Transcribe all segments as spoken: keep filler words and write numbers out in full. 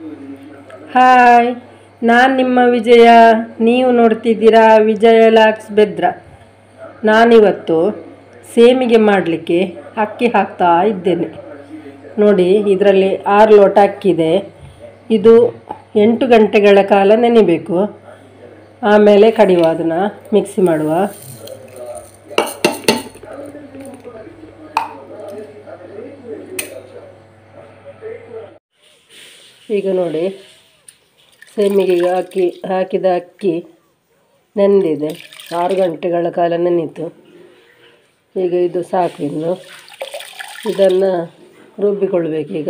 Hi, ನಾನು ನಿಮ್ಮ ವಿಜಯ. ನೀವು ನೋಡ್ತಿದ್ದೀರಾ ವಿಜಯ ಲಾಕ್ಸ್ ಬೆದ್ರ. ನಾನಿವತ್ತು ಸೇಮಿಗೆ ಮಾಡಲಿಕ್ಕೆ ಅಕ್ಕಿ ಹಾಕ್ತಾ ಇದ್ದೇನೆ. ನೋಡಿ, ಇದರಲ್ಲಿ ಆರು ಲೋಟ ಅಕ್ಕಿದೆ. ಇದು ಎಂಟು ಗಂಟೆಗಳ ಕಾಲ ನೆನೆಬೇಕು. ಆಮೇಲೆ ಕಡಿಯುವ, ಅದನ್ನು ಮಿಕ್ಸಿ ಮಾಡುವ. ಈಗ ನೋಡಿ, ಸೇಮಿಗೆ ಅಕ್ಕಿ ಹಾಕಿದ ಅಕ್ಕಿ ನೆನೆದಿದೆ. ಆರು ಗಂಟೆಗಳ ಕಾಲ ನೆನೀತು. ಈಗ ಇದು ಸಾಕು. ಇನ್ನು ಇದನ್ನು ರುಬ್ಬಿಕೊಳ್ಬೇಕೀಗ.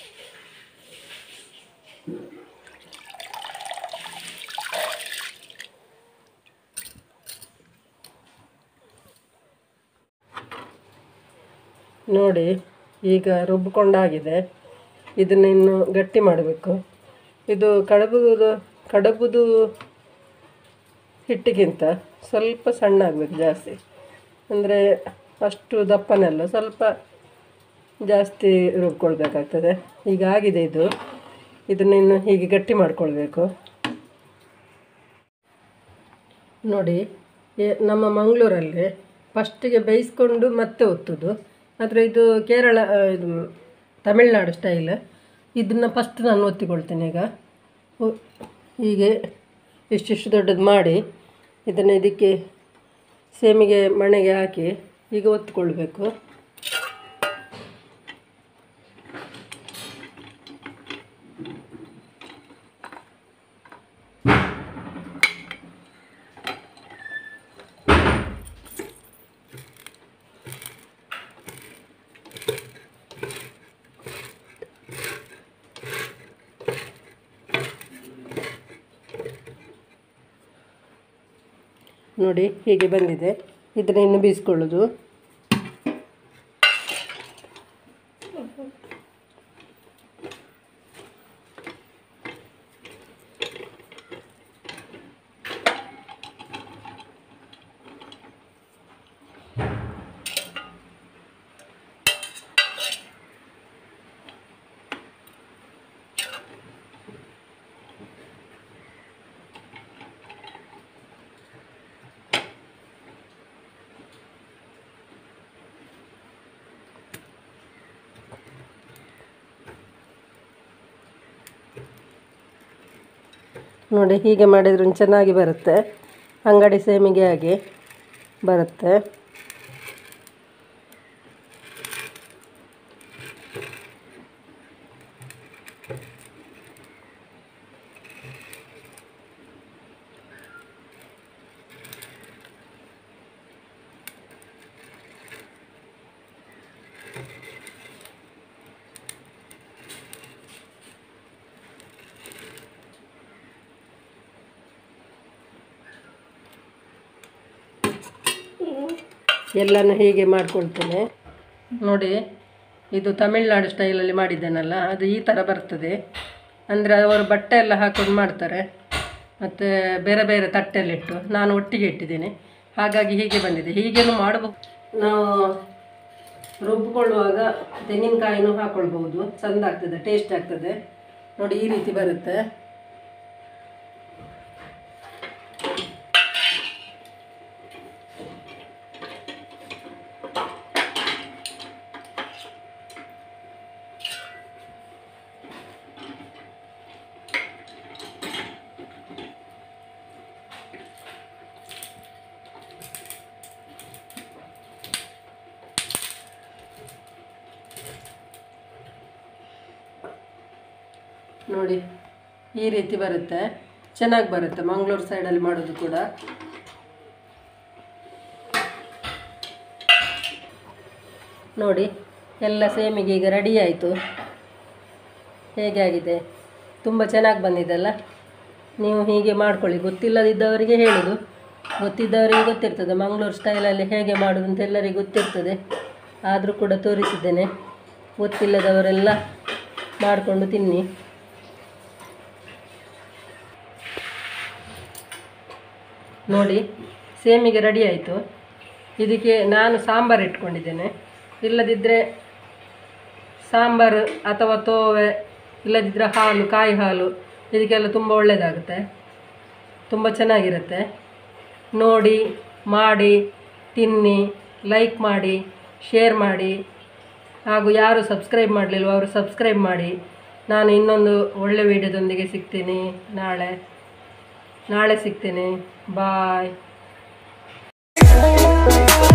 ನೋಡಿ, ಈಗ ರುಬ್ಬಿಕೊಂಡಾಗಿದೆ. ಇದನ್ನು ಇನ್ನು ಗಟ್ಟಿ ಮಾಡಬೇಕು. ಇದು ಕಡಬುದು ಕಡಬುದು ಹಿಟ್ಟಿಗಿಂತ ಸ್ವಲ್ಪ ಸಣ್ಣ ಆಗಬೇಕು, ಜಾಸ್ತಿ ಅಂದರೆ ಅಷ್ಟು ದಪ್ಪನೆಲ್ಲ, ಸ್ವಲ್ಪ ಜಾಸ್ತಿ ರುಬ್ಕೊಳ್ಬೇಕಾಗ್ತದೆ. ಈಗ ಆಗಿದೆ ಇದು. ಇದನ್ನು ಇನ್ನು ಹೀಗೆ ಗಟ್ಟಿ ಮಾಡಿಕೊಳ್ಬೇಕು. ನೋಡಿ, ನಮ್ಮ ಮಂಗಳೂರಲ್ಲಿ ಫಸ್ಟಿಗೆ ಬೇಯಿಸ್ಕೊಂಡು ಮತ್ತೆ ಒತ್ತುದು. ಆದರೆ ಇದು ಕೇರಳ, ಇದು ತಮಿಳ್ನಾಡು ಸ್ಟೈಲ್. ಇದನ್ನು ಫಸ್ಟ್ ನಾನು ಒತ್ತಿಕೊಳ್ತೇನೆ. ಈಗ ಹೀಗೆ ಇಷ್ಟಿಷ್ಟು ದೊಡ್ಡದು ಮಾಡಿ ಇದನ್ನು ಇದಕ್ಕೆ ಸೇಮಿಗೆ ಮಣೆಗೆ ಹಾಕಿ ಈಗ ಒತ್ತಿಕೊಳ್ಬೇಕು. ನೋಡಿ, ಹೀಗೆ ಬಂದಿದೆ. ಇದನ್ನು ಇನ್ನು ಬೀಸ್ಕೊಳ್ಳೋದು. ನೋಡಿ, ಹೀಗೆ ಮಾಡಿದ್ರೂ ಚೆನ್ನಾಗಿ ಬರುತ್ತೆ. ಅಂಗಡಿ ಸೇಮಿಗೆ ಆಗಿ ಬರುತ್ತೆ. ಎಲ್ಲನೂ ಹೀಗೆ ಮಾಡ್ಕೊಳ್ತೇನೆ. ನೋಡಿ, ಇದು ತಮಿಳ್ನಾಡು ಸ್ಟೈಲಲ್ಲಿ ಮಾಡಿದ್ದೇನಲ್ಲ, ಅದು ಈ ಥರ ಬರ್ತದೆ. ಅಂದರೆ ಅವರು ಬಟ್ಟೆ ಎಲ್ಲ ಹಾಕೊಂಡು ಮಾಡ್ತಾರೆ, ಮತ್ತು ಬೇರೆ ಬೇರೆ ತಟ್ಟೆಯಲ್ಲಿಟ್ಟು. ನಾನು ಒಟ್ಟಿಗೆ ಇಟ್ಟಿದ್ದೀನಿ, ಹಾಗಾಗಿ ಹೀಗೆ ಬಂದಿದೆ. ಹೀಗೇನು ಮಾಡಬಹುದು. ನಾವು ರುಬ್ಬಿಕೊಳ್ಳುವಾಗ ತೆಂಗಿನಕಾಯಿನೂ ಹಾಕ್ಕೊಳ್ಬೋದು, ಚೆಂದ ಆಗ್ತದೆ, ಟೇಸ್ಟ್ ಆಗ್ತದೆ. ನೋಡಿ, ಈ ರೀತಿ ಬರುತ್ತೆ. ನೋಡಿ, ಈ ರೀತಿ ಬರುತ್ತೆ. ಚೆನ್ನಾಗಿ ಬರುತ್ತೆ. ಮಂಗಳೂರು ಸೈಡಲ್ಲಿ ಮಾಡೋದು ಕೂಡ. ನೋಡಿ, ಎಲ್ಲ ಸೇಮಿಗೆ ಈಗ ರೆಡಿ ಆಯಿತು. ಹೇಗೆ ಆಗಿದೆ? ತುಂಬ ಚೆನ್ನಾಗಿ ಬಂದಿದೆಲ್ಲ. ನೀವು ಹೀಗೆ ಮಾಡ್ಕೊಳ್ಳಿ. ಗೊತ್ತಿಲ್ಲದಿದ್ದವರಿಗೆ ಹೇಳೋದು, ಗೊತ್ತಿದ್ದವರಿಗೆ ಗೊತ್ತಿರ್ತದೆ ಮಂಗಳೂರು ಸ್ಟೈಲಲ್ಲಿ ಹೇಗೆ ಮಾಡೋದು ಅಂತ ಎಲ್ಲರಿಗೂ ಗೊತ್ತಿರ್ತದೆ. ಆದರೂ ಕೂಡ ತೋರಿಸಿದ್ದೇನೆ. ಗೊತ್ತಿಲ್ಲದವರೆಲ್ಲ ಮಾಡಿಕೊಂಡು ತಿನ್ನಿ. ನೋಡಿ, ಸೇಮಿಗೆ ರೆಡಿ ಆಯಿತು. ಇದಕ್ಕೆ ನಾನು ಸಾಂಬಾರು ಇಟ್ಕೊಂಡಿದ್ದೇನೆ. ಇಲ್ಲದಿದ್ದರೆ ಸಾಂಬಾರು ಅಥವಾ ತೋವೆ ಇಲ್ಲದಿದ್ದರೆ ಹಾಲು, ಕಾಯಿ ಹಾಲು ಇದಕ್ಕೆಲ್ಲ ತುಂಬ ಒಳ್ಳೆಯದಾಗುತ್ತೆ, ತುಂಬ ಚೆನ್ನಾಗಿರುತ್ತೆ. ನೋಡಿ, ಮಾಡಿ, ತಿನ್ನಿ, ಲೈಕ್ ಮಾಡಿ, ಶೇರ್ ಮಾಡಿ, ಹಾಗೂ ಯಾರು ಸಬ್ಸ್ಕ್ರೈಬ್ ಮಾಡಲಿಲ್ವೋ ಅವರು ಸಬ್ಸ್ಕ್ರೈಬ್ ಮಾಡಿ. ನಾನು ಇನ್ನೊಂದು ಒಳ್ಳೆ ವಿಡಿಯೋದೊಂದಿಗೆ ಸಿಗ್ತೀನಿ ನಾಳೆ ನಾಳೆ ಸಿಗ್ತೇನೆ. ಬಾಯ್.